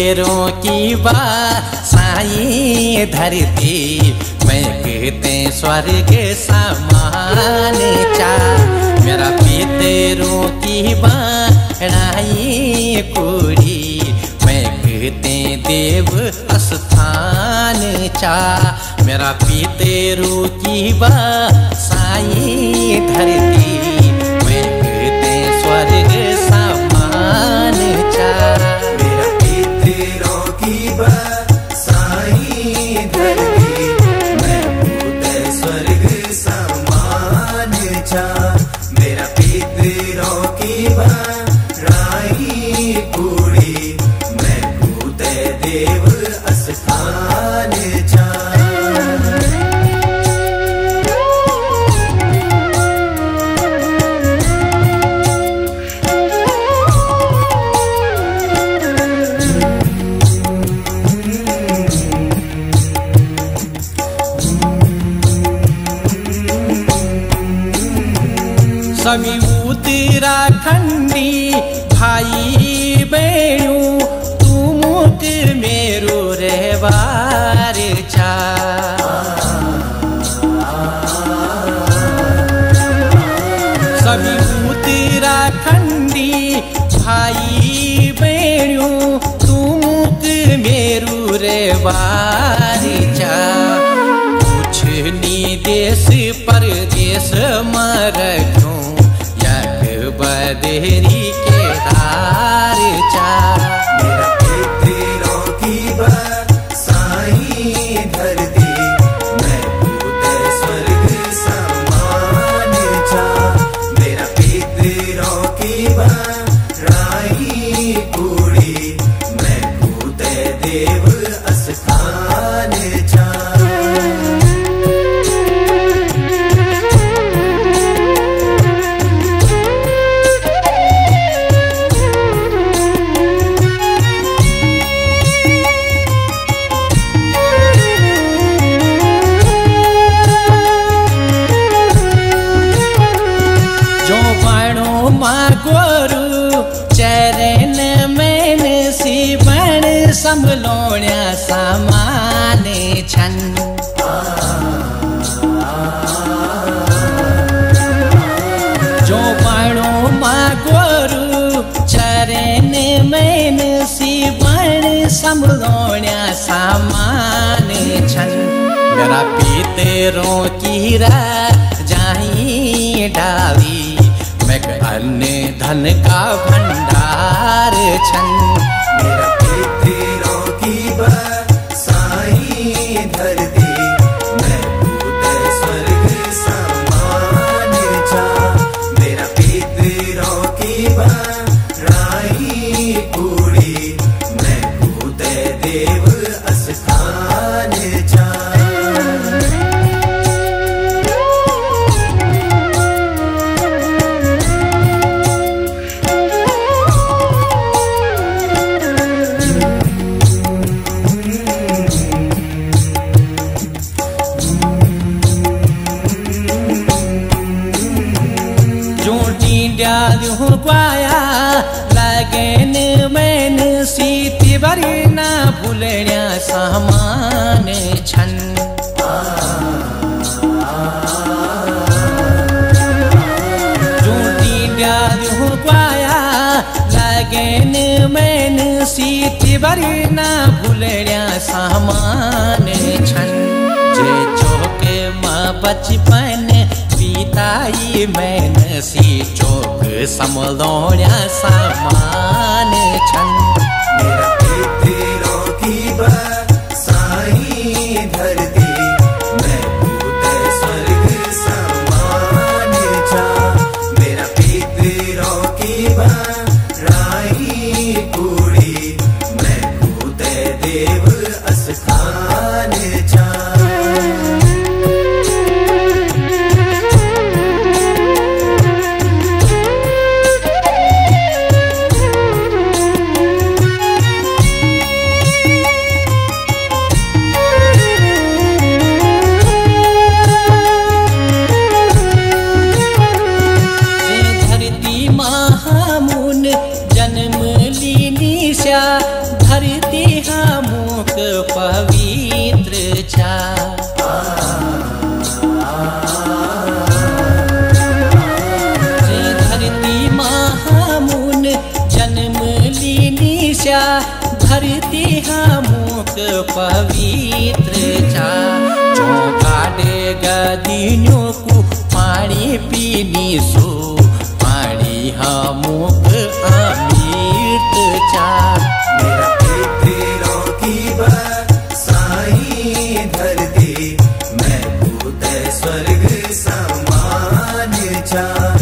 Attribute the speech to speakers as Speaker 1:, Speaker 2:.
Speaker 1: तेरों की साई धरती मैं कहते स्वर्ग समान चा। मेरा पितरों की बड़ाई कुड़ी मैं कहते देव स्थान चा। मेरा पितरों की साई धरती मैं कहते स्वर्ग समान चा।
Speaker 2: मेरा पितरों की साई धरती मैं कहते स्वर्ग समान चा। मेरा पितरों की बड़ाई कुड़ी मैं कहते देव स्थान चा।
Speaker 1: सभी उत्तराखंडी भाई बहनों तुम मेरो रहवार चा। सभी उत्तराखंडी भाई बहनों तुम मेरो रहवार चा। कुछ नी देश परदेश मर बदेरी के दार चा।
Speaker 2: मेरा पितरों की साई धरती मैं कहते स्वर्ग समान चा। मेरा पितरों की बड़ाई कुड़ी मैं कहते देव स्थान चा।
Speaker 1: चरण मैन शिवण संभलोण्या समान छन। जो बाणो माँ गोरु चरण मैन शिवण संभलोण्या समान छन। मेरा पितरों की जाही डाली मैं अन्य धन का भंडार छन।
Speaker 2: मेरा पितरों की साई धरती मैं कहते स्वर्ग समान चा। मेरा पितरों की बड़ाई कुड़ी मैं कहते देव स्थान चा।
Speaker 1: क्वाया लगन मैन सीती बरी ना भूलण्या समान छन। झूठी डालू क्वाया लगन मैन सीती बरी ना भूलण्या समान छन। जे चौके माँ बचपन बीताई मैन सी चौक समलोण्या समान छन।
Speaker 2: मेरा पितरों की साई धरती मैं कहते स्वर्ग समान चा। मेरा पितरों की बड़ाई कुड़ी मैं कहते देव स्थान चा।
Speaker 1: पवित्र छा चौकाडे गदीन्यों को पानी पीनी सो पानी हमुक अमृत छा
Speaker 2: मेरा पितरों की बसाई धरती मैं भूत स्वर्ग समान छा।